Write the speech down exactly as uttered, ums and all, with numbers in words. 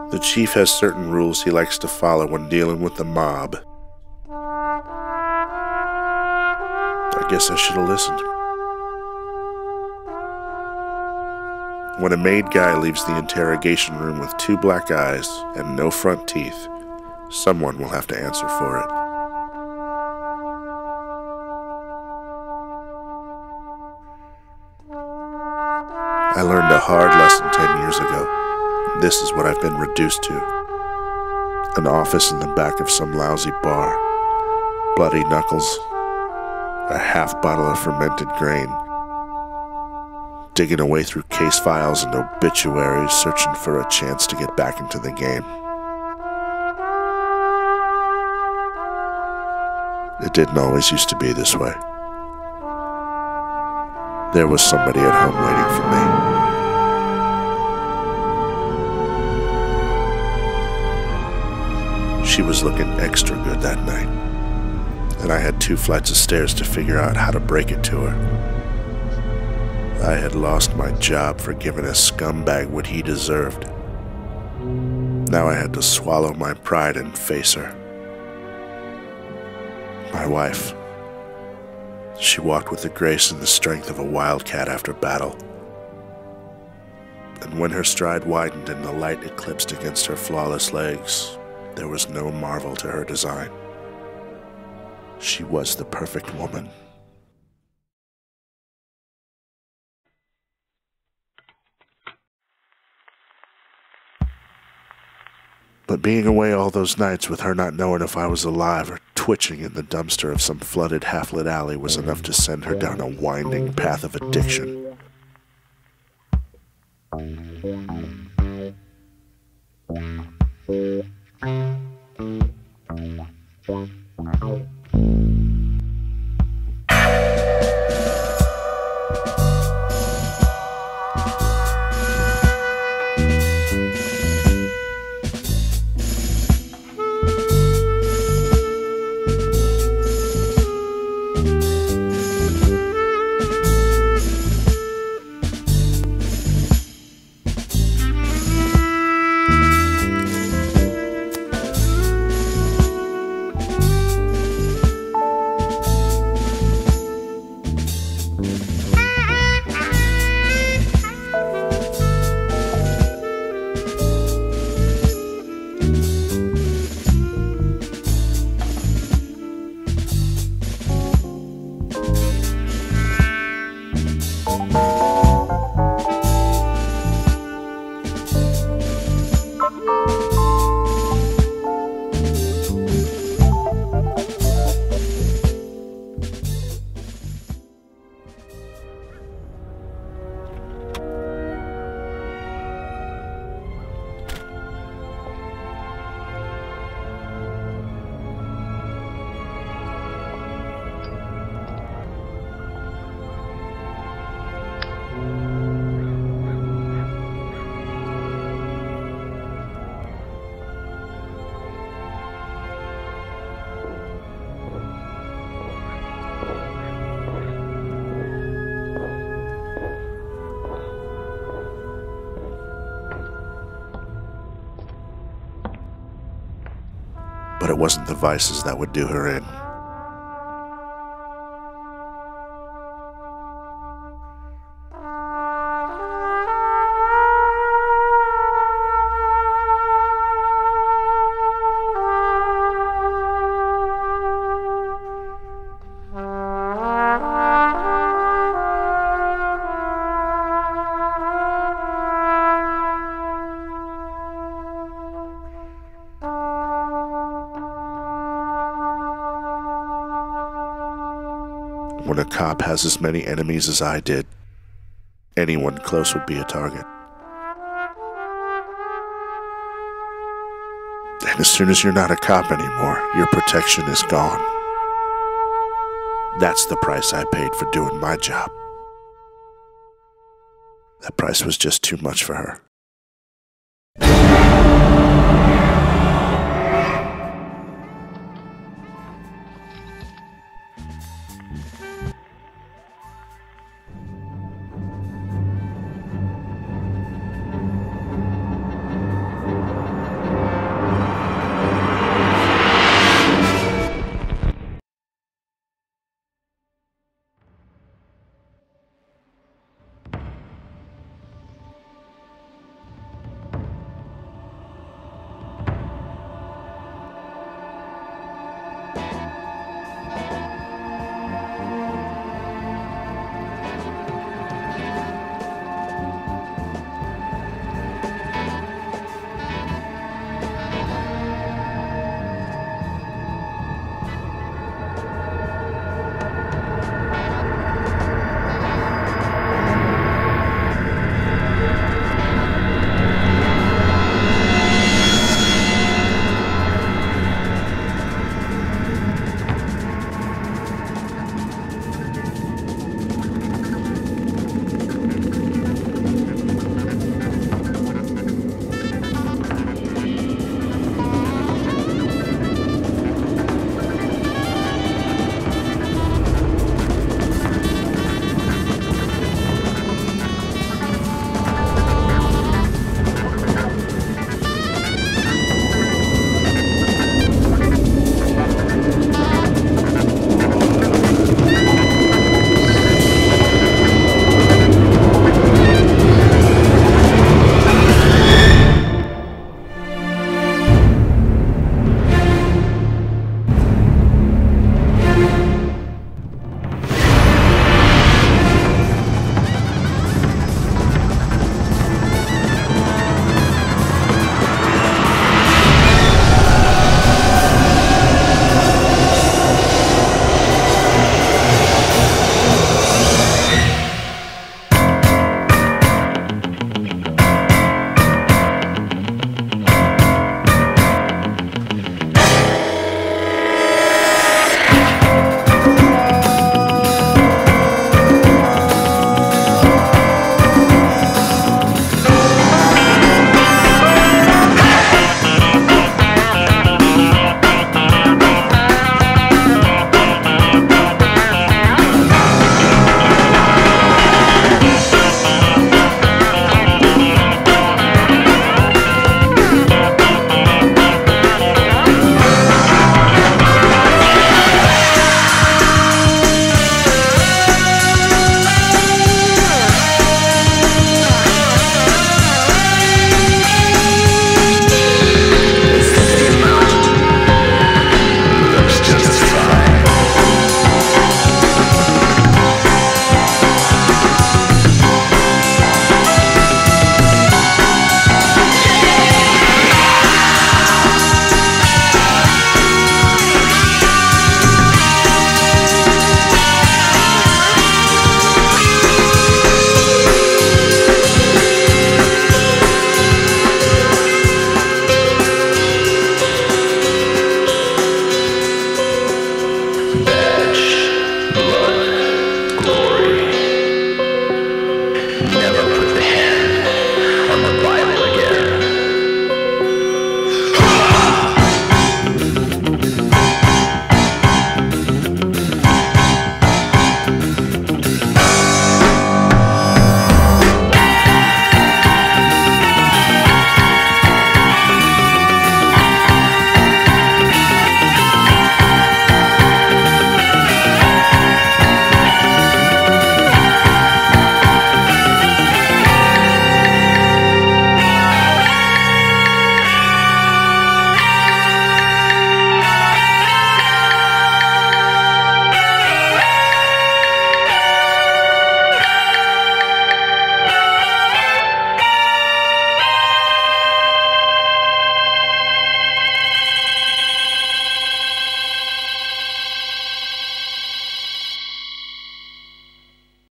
The chief has certain rules he likes to follow when dealing with the mob. I guess I should have listened. When a maid guy leaves the interrogation room with two black eyes and no front teeth, someone will have to answer for it. I learned a hard lesson ten years ago. This is what I've been reduced to. An office in the back of some lousy bar. Bloody knuckles. A half bottle of fermented grain. Digging away through case files and obituaries, searching for a chance to get back into the game. It didn't always used to be this way. There was somebody at home waiting for me. She was looking extra good that night, and I had two flights of stairs to figure out how to break it to her. I had lost my job for giving a scumbag what he deserved. Now I had to swallow my pride and face her. My wife. She walked with the grace and the strength of a wildcat after battle. And when her stride widened and the light eclipsed against her flawless legs, there was no marvel to her design. She was the perfect woman. But being away all those nights with her not knowing if I was alive or twitching in the dumpster of some flooded half-lit alley was enough to send her down a winding path of addiction. But it wasn't the vices that would do her in. When a cop has as many enemies as I did, anyone close would be a target. And as soon as you're not a cop anymore, your protection is gone. That's the price I paid for doing my job. That price was just too much for her.